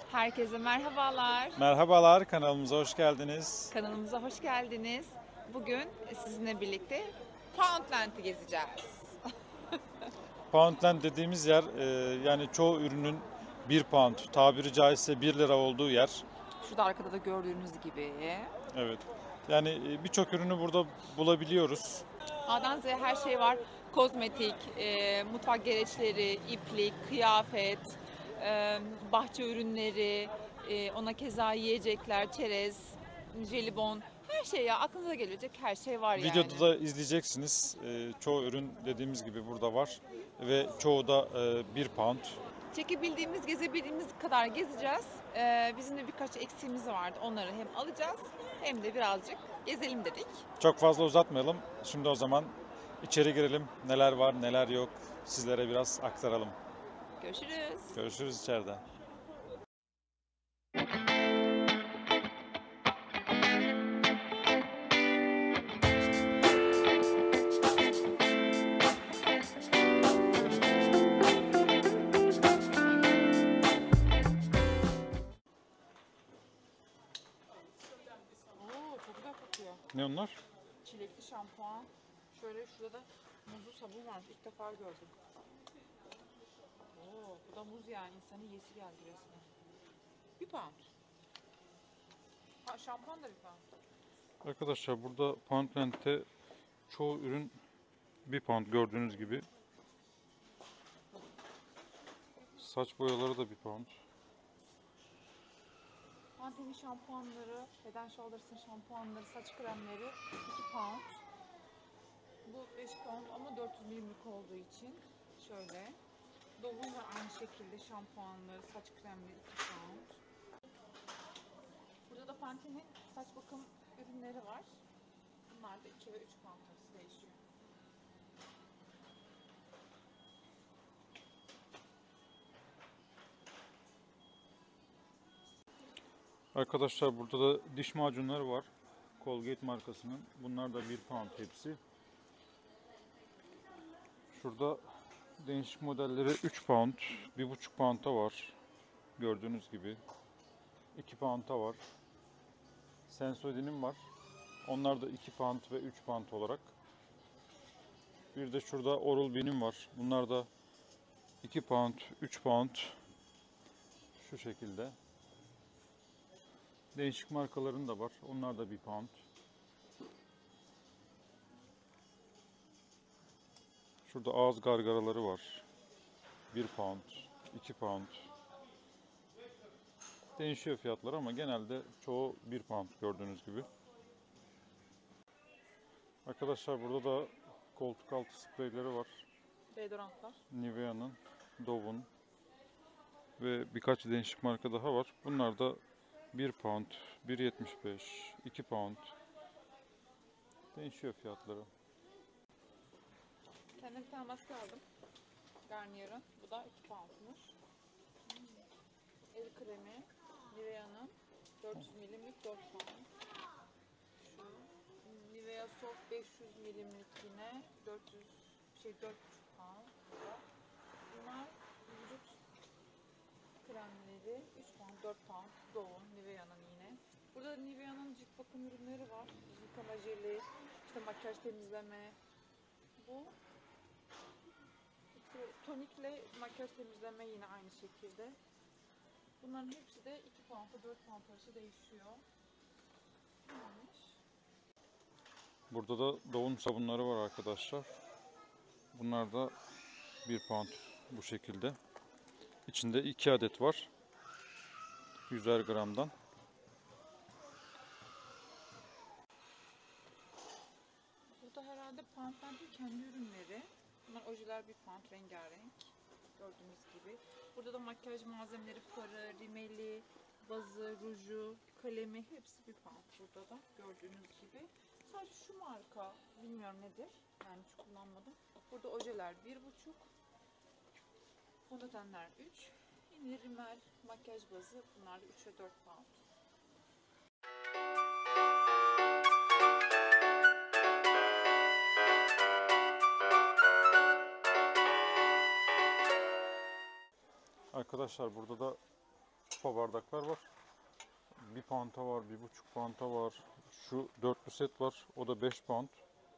Herkese merhabalar. Merhabalar, kanalımıza hoş geldiniz. Kanalımıza hoş geldiniz. Bugün sizinle birlikte Poundland'i gezeceğiz. Poundland dediğimiz yer yani çoğu ürünün 1 pound, tabiri caizse 1 lira olduğu yer. Şurada arkada da gördüğünüz gibi. Evet. Yani birçok ürünü burada bulabiliyoruz. A'dan Z'ye her şey var. Kozmetik, mutfak gereçleri, iplik, kıyafet, bahçe ürünleri, ona keza yiyecekler, çerez, jelibon, her şey ya aklınıza gelebilecek her şey var yani. Videoda da izleyeceksiniz. Çoğu ürün dediğimiz gibi burada var ve çoğu da 1 pound. Çekebildiğimiz, gezebildiğimiz kadar gezeceğiz. Bizim de birkaç eksiğimiz vardı. Onları hem alacağız hem de birazcık gezelim dedik. Çok fazla uzatmayalım. Şimdi o zaman içeri girelim. Neler var, neler yok sizlere biraz aktaralım. Görüşürüz. Görüşürüz içeride. Oo, çok güzel kokuyor. Ne onlar? Çilekli şampuan. Şöyle şurada da muzlu sabun varmış. İlk defa gördüm. Oo, bu da muz yani. İnsanın yesi geldi resmen. 1 pound. Ha, şampuan da 1 pound. Arkadaşlar burada Poundland'te çoğu ürün 1 pound gördüğünüz gibi. Saç boyaları da 1 pound. Pantene şampuanları, Head and Shoulders'ın şampuanları, saç kremleri 2 pound. Bu 5 pound ama 400 milimlik olduğu için şöyle. Dove'un da aynı şekilde şampuanları, saç kremleri 2 pound. Burada da Pantene'in saç bakım ürünleri var. Bunlar da 2 ve 3 pound arası değişiyor. Arkadaşlar burada da diş macunları var. Colgate markasının. Bunlar da 1 pound hepsi. Şurada değişik modelleri 3 pound, 1,5 pound'a var. Gördüğünüz gibi. 2 pound'a var. Sensodyne'in var. Onlar da 2 pound ve 3 pound olarak. Bir de şurada Oral-B'nin var. Bunlar da 2 pound, 3 pound. Şu şekilde. Değişik markaların da var. Onlar da 1 pound. Şurada ağız gargaraları var. 1 pound, 2 pound. Değişiyor fiyatlar ama genelde çoğu 1 pound gördüğünüz gibi. Arkadaşlar burada da koltuk altı spreyleri var. Deodorantlar. Nivea'nın, Dove'un ve birkaç değişik marka daha var. Bunlar da 1 pound, 1,75, 2 pound. Değişiyor fiyatları. Kendime bir tane maske aldım. Garnier'ın. Bu da 2 poundmuş. El kremi. Nivea'nın 400 milimlik 4 pound. Şu Nivea Soft 500 milimlik yine 4,5 pound. Bunlar vücut kremleri 3 pound 4 pound. Dove'un, Nivea'nın yine. Burada Nivea'nın cilt bakım ürünleri var. Yıkama jeli, işte makyaj temizleme. Bu tonikle makyaj temizleme yine aynı şekilde. Bunların hepsi de 2 pound'a 4 pound arası değişiyor. Neymiş? Burada da Dove'un sabunları var arkadaşlar. Bunlar da 1 pound bu şekilde. İçinde 2 adet var. 100'er gramdan. Burada herhalde Poundland'in kendi ürünleri. Bunlar ojeler 1 pound rengarenk. Gördüğünüz gibi. Burada da makyaj malzemeleri, farı, rimeli, bazı, ruju, kalemi hepsi 1 pound burada da gördüğünüz gibi. Sadece şu marka bilmiyorum nedir. Yani hiç kullanmadım. Burada ojeler 1,5. Fondötenler 3. Yine rimel, makyaj bazı bunlar da 3 ve 4 pound. Arkadaşlar burada da kupa bardaklar var. 1 pound'a var, 1,5 pound'a var. Şu dörtlü set var. O da 5 pound.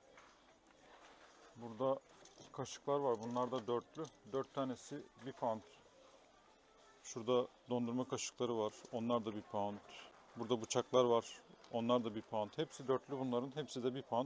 Burada kaşıklar var. Bunlar da dörtlü. 4 tanesi 1 pound. Şurada dondurma kaşıkları var. Onlar da 1 pound. Burada bıçaklar var. Onlar da 1 pound. Hepsi dörtlü bunların. Hepsi de 1 pound.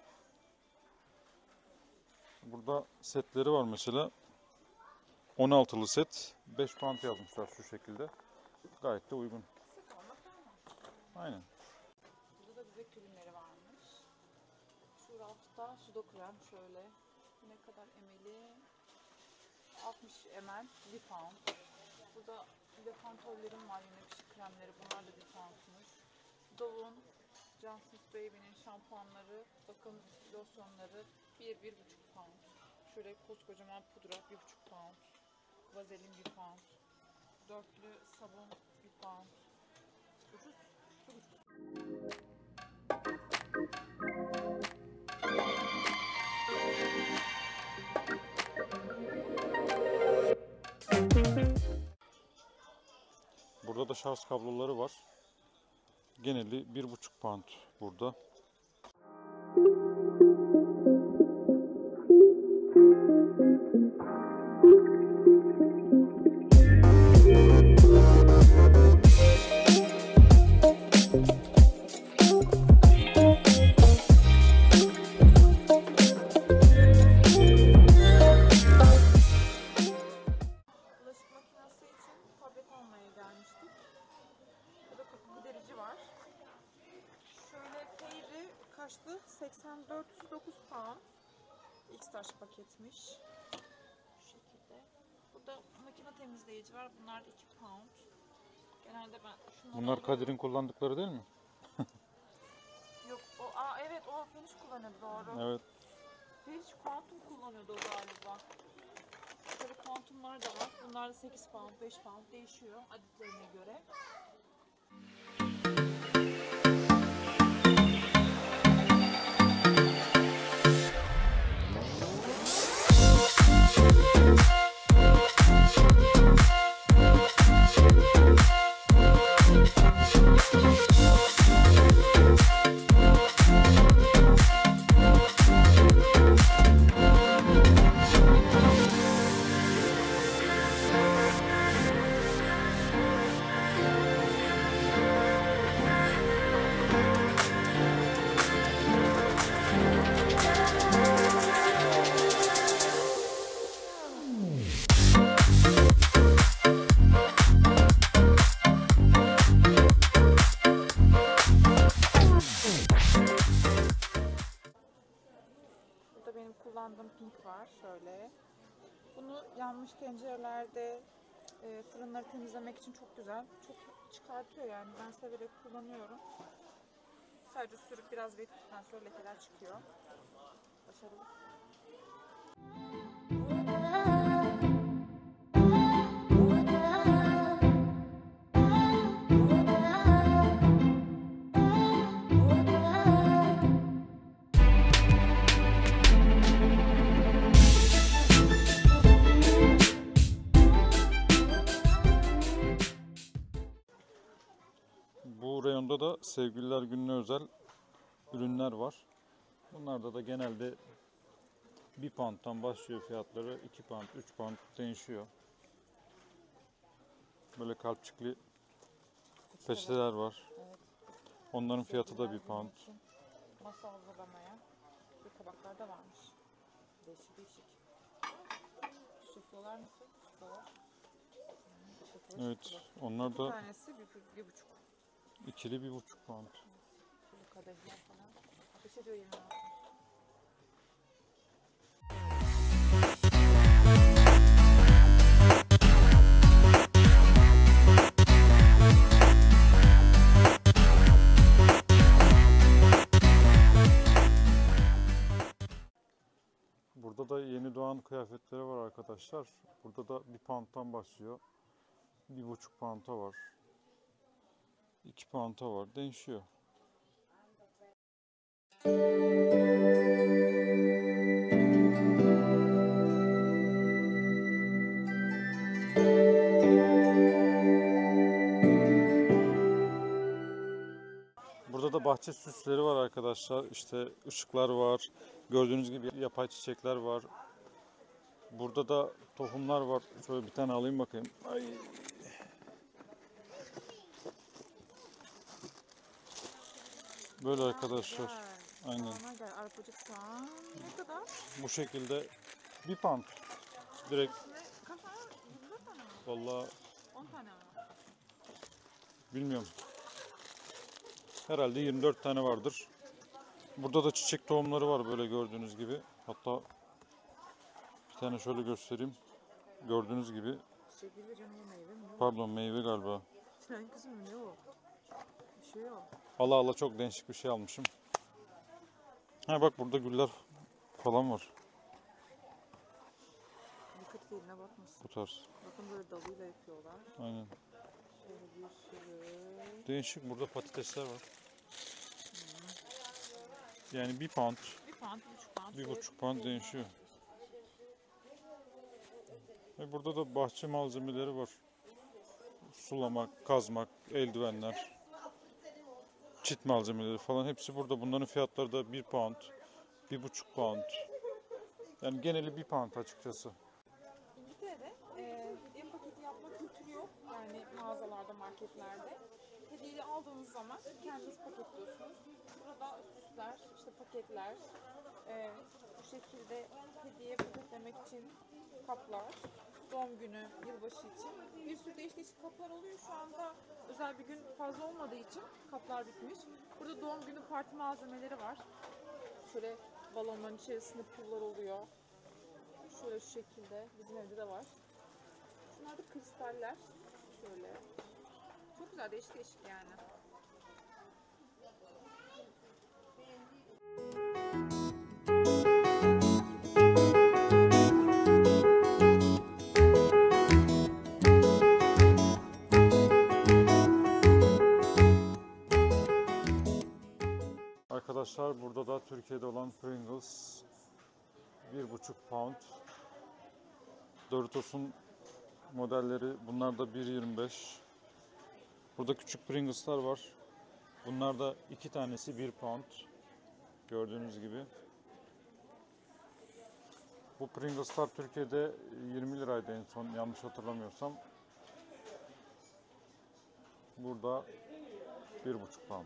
Burada setleri var mesela. 16'lı set. 5 pound yazmışlar şu şekilde. Gayet de uygun. Set almak olmaz. Aynen. Burada da bebek ürünleri varmış. Şu rafta sudo krem şöyle. Ne kadar emeli? 60 ml 1 pound. Burada depantollerim var, yine kışık kremleri. Bunlar da 1 poundmuş. Dove'un Johnson's Baby'nin şampuanları, bakım losyonları 1-1,5 pound. Şöyle koskocaman pudra 1,5 pound. Vazelin 1 pound. Dörtlü sabun 1 pound. Ucuz. Çok ucuz. Burada da şarj kabloları var. Geneli 1,5 pound burada. Bulaşık makinesi için tablet almaya gelmiştik. Burada koku giderici var. Şöyle Fairy kaçtı? 8409 pound. X-Taş paketmiş. Şu şekilde. Burada makine temizleyici var. Bunlar da 2 pound. Genelde ben şunları Bunlar alıyorum. Kadir'in kullandıkları değil mi? Yok o evet, o Finish kullanıyordu, doğru. Evet. Finish Quantum kullanıyordu o galiba. Şöyle Quantum'lar da var. Bunlar da 8 pound, 5 pound değişiyor adetlerine göre. Burada benim kullandığım pink var şöyle. Bunu yanmış tencerelerde fırınları temizlemek için çok güzel. Çok çıkartıyor yani. Ben severek kullanıyorum. Sadece sürüp biraz bekledikten sonra lekeler çıkıyor. Başarılı. Bu reyonda da Sevgililer Günü'ne özel ürünler var. Bunlarda da genelde 1 pound'dan başlıyor fiyatları. 2 pound, 3 pound değişiyor. Böyle kalpçikli peçeteler var. Evet. Onların fiyatı da 1 Sevgililer pound. günü için masa hazırlamaya bir tabaklar da varmış. Değişik değişik. Suflolar nasıl? Suflolar. Evet, onlar Bir da tanesi 1,5. ikili 1,5 pound. Bu kadehler falan. Ateş ediyor yemin olsun. Burada da yeni doğan kıyafetleri var arkadaşlar. Burada da 1 pound'dan başlıyor. 1,5 pound'a var. 2 pound'a var. Değişiyor. Burada da bahçe süsleri var arkadaşlar. İşte ışıklar var. Gördüğünüz gibi yapay çiçekler var. Burada da tohumlar var. Şöyle bir tane alayım bakayım. Ay. Böyle arkadaşlar. Aynen. Normal gel. Arpacık soğan ne kadar? Bu şekilde bir pound. Direkt Kaç tane? 24 tane mi? vallahi 10 tane mi? bilmiyorum. Herhalde 24 tane vardır. Burada da çiçek tohumları var böyle gördüğünüz gibi. Hatta bir tane şöyle göstereyim. Gördüğünüz gibi. Çekildi canım, o meyve mi? Pardon, meyve galiba. Sen kızım ne o? Bir şey yok. Allah Allah, çok değişik bir şey almışım. Ha bak, burada güller falan var. Dikkat et, eline bakmasın. Bu tarz. Bakın böyle dalıyla yapıyorlar. Aynen. Şöyle bir sürü. Değişik, burada patatesler var. Yani bir pound, Bir pound, 1,5 pound. 1,5 pound değişiyor. Ve burada da bahçe malzemeleri var. Sulamak, kazmak, eldivenler, çit malzemeleri falan hepsi burada. Bunların fiyatları da 1 pound, 1,5 pound. Yani geneli 1 pound açıkçası. İngiltere'de hediye paketi yapma kültürü yok. Yani mağazalarda, marketlerde. Hediyeyi aldığınız zaman kendiniz paketliyorsunuz. Burada süsler, işte paketler, bu şekilde hediye paketlemek için kaplar, doğum günü, yılbaşı için bir sürü değişik kaplar oluyor. Şu anda özel bir gün fazla olmadığı için kaplar bitmiş. Burada doğum günü parti malzemeleri var. Şöyle balonların içerisinde pullar oluyor. Şöyle şu şekilde. Bizim evde de var. Şunlar da kristaller. Şöyle. Çok güzel, değişik değişik yani. Arkadaşlar burada da Türkiye'de olan Pringles 1,5 pound. Doritos'un modelleri, bunlar da 1,25. Burada küçük Pringles'lar var. Bunlar da 2 tanesi 1 pound. Gördüğünüz gibi. Bu Pringles'lar Türkiye'de 20 liraydı en son, yanlış hatırlamıyorsam. Burada 1,5 pound.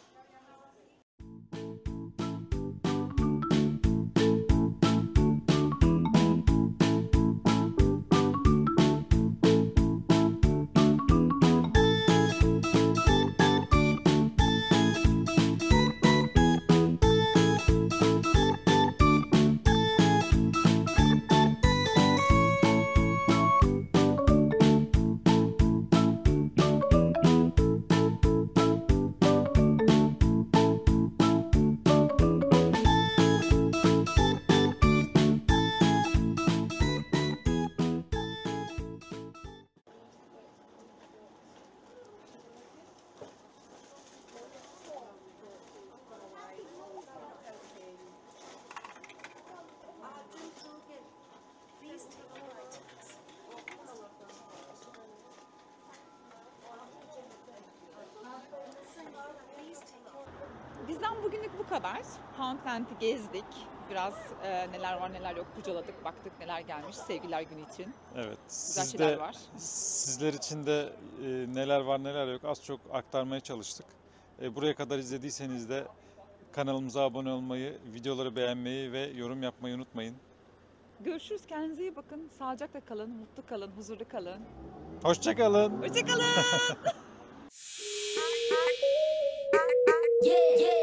Bizden bugünlük bu kadar. Poundland'i gezdik. Biraz neler var neler yok kurcaladık, baktık neler gelmiş Sevgililer Günü için. Evet, Güzel şeyler var. Sizler için de neler var neler yok az çok aktarmaya çalıştık. Buraya kadar izlediyseniz de kanalımıza abone olmayı, videoları beğenmeyi ve yorum yapmayı unutmayın. Görüşürüz. Kendinize iyi bakın. Sağlıcakla kalın, mutlu kalın, huzurlu kalın. Hoşça kalın. Hoşça kalın. Yeah, yeah.